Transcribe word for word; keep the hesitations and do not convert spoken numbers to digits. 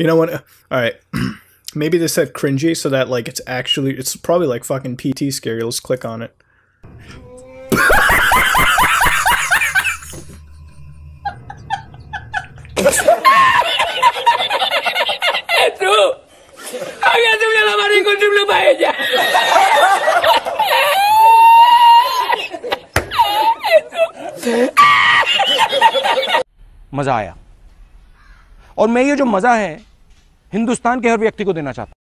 You know what? All right. Maybe they said cringy so that like it's actually it's probably like fucking P T scary. Let's click on it. मजा आया और मैं ये जो मजा है हिंदुस्तान के हर व्यक्ति को देना चाहता हूं।